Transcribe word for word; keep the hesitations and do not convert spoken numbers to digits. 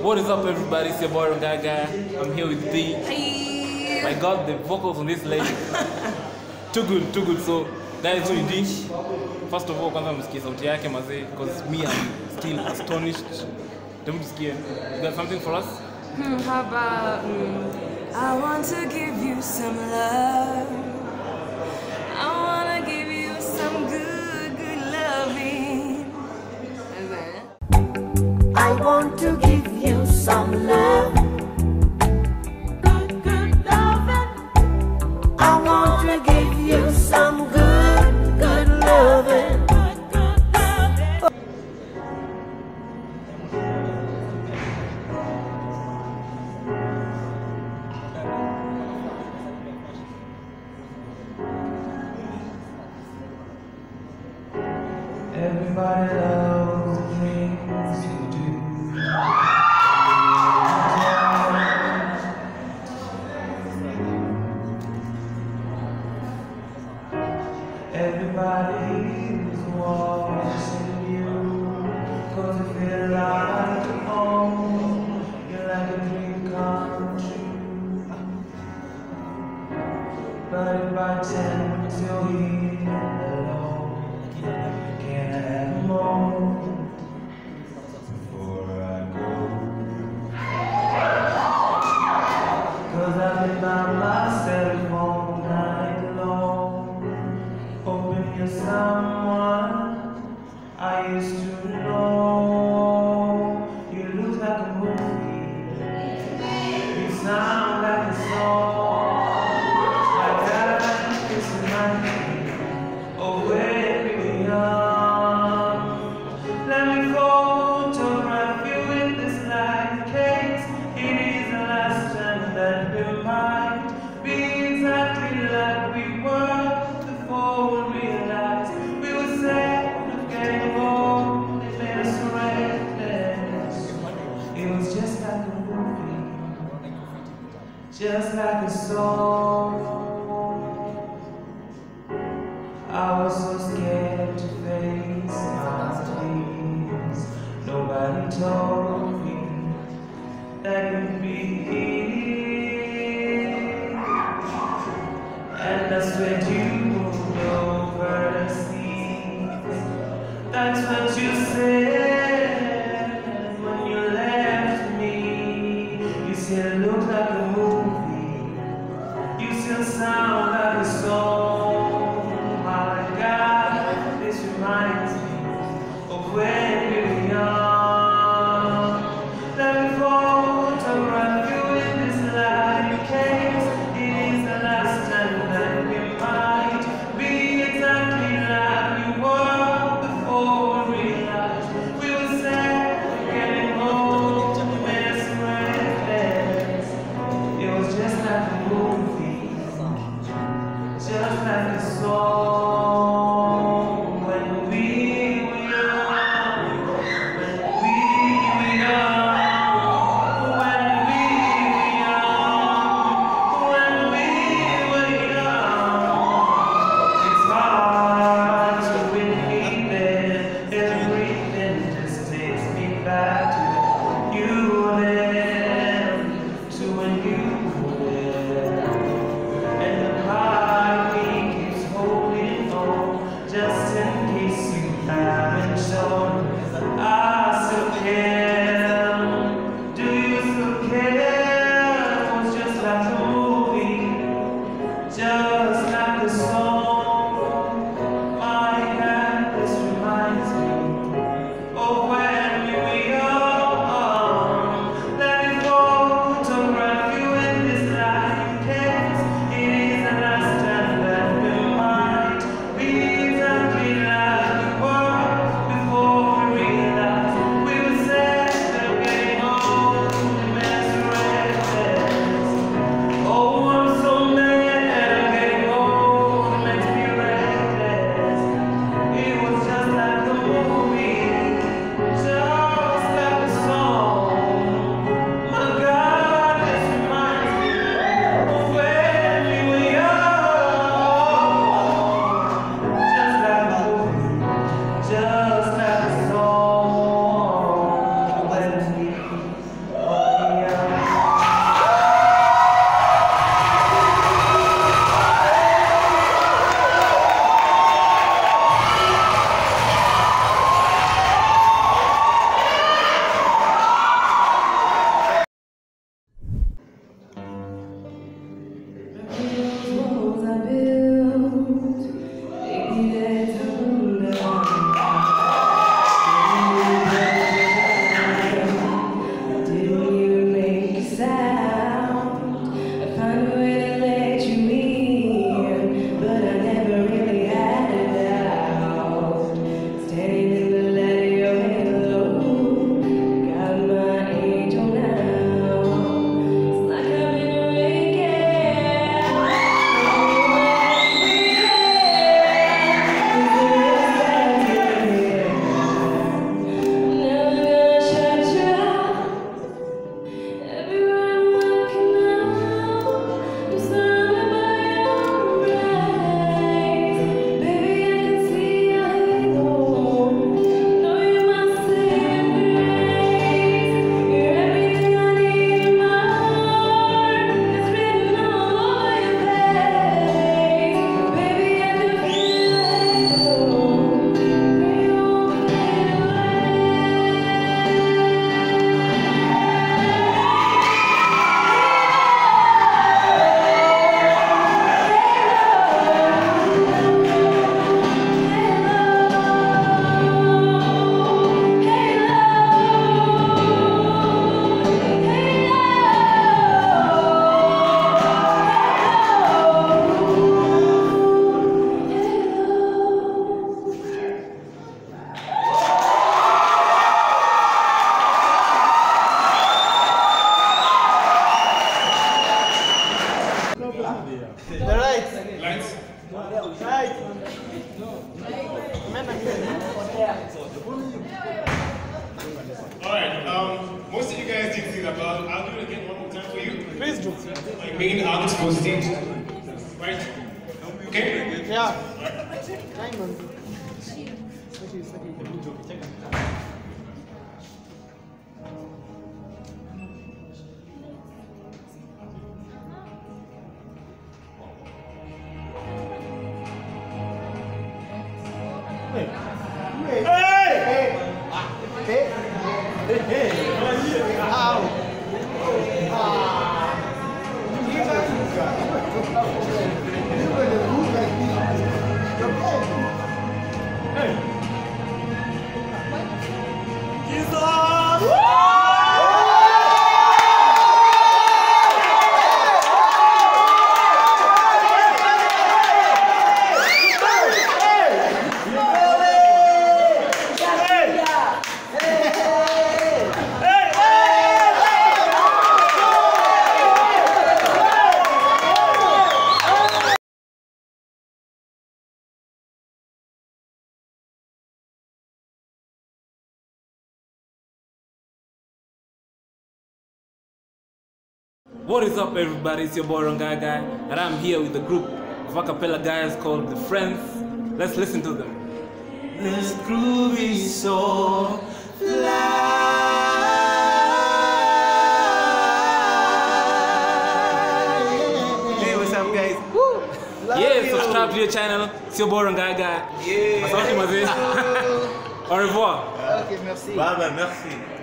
What is up, everybody? It's your boy Rongaiguy. I'm here with Deeee. Hey. My God, the vocals on this lady. Too good, too good. So, guys, what you did? First of all, kwanza msikie sauti yake mazee, because me, I'm still astonished. Don't msikie. You got something for us? Hmm, how about mm, I want to give you some love. I want to give you some good, good loving. Is that it? I want to give you some love. Good, good loving. I want to give you some good, good loving. Good, good loving. Everybody loves the things you do. Everybody's watching you, 'cause you feel like home. You're like a dream come true. But if I tend to hear alone, can I have more before I go? 'Cause I've been by myself all night long, hoping you're someone I used to know. You look like a movie, you sound like a song. My God, it's reminding me of where we are. Let me photograph you in this life case. It is the last time that we might be exactly like we were before we realized we were sad of getting old. It made us reckless. It was just like a movie, just like a song. I was so scared to face my dreams. Nobody told me that you'd be here. And I swear you moved over the sea. That's what you said when you left me. You still look like a movie. You still sound like a song. My God, this reminds me of when we were young. Let me photograph you in this life case. It is the last time that we might be exactly like we were before we realized we were sad, getting old, made us reckless. It was just like a movie, just like a song. When we were young, when we were young. posted about. I'll do it again one more time for you. Please do. My main artist posted. Right? Okay? Yeah. Hey! Hey! Hey! Hey! Ow! Ah! You guys got it. You were the move like this. Hey! Jesus! What is up, everybody? It's your boy Rongaiguy, and I'm here with a group of a cappella guys called The Friends. Let's listen to them. This groove is so fly. Hey, what's up, guys? Woo! Yeah, you. subscribe to your channel. It's your boy Rongaiguy. Yeah. Asante mazee. Au revoir. Ok, merci. Bye bye, merci.